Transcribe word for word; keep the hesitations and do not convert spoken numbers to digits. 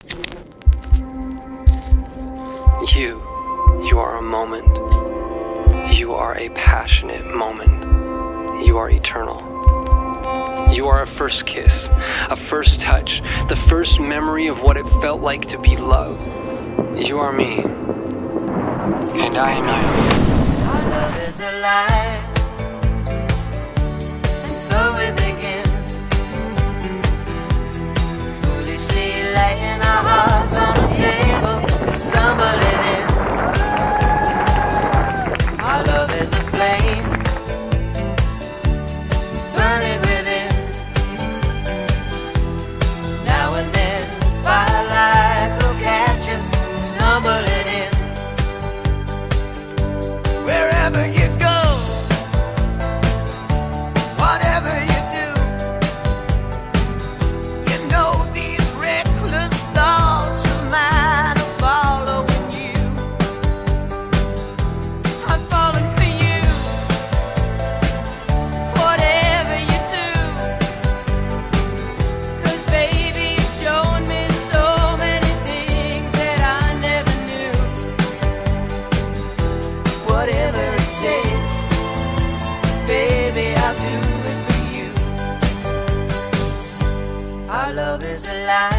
You, you are a moment. You are a passionate moment. You are eternal. You are a first kiss, a first touch, the first memory of what it felt like to be loved. You are me, and I am you. Our love is alive, and so we begin, foolishly laying our hearts on the table, stumbling in. Our love is a flame, burning within. Now and then, firelight will catch us, stumbling in. Wherever you go, whatever you do, you know these reckless thoughts of mine are following you. I'm falling for you, whatever you do, 'cause baby you've shown me so many things that I never knew. Whatever it takes, baby, I'll do it for you. Our love is alive.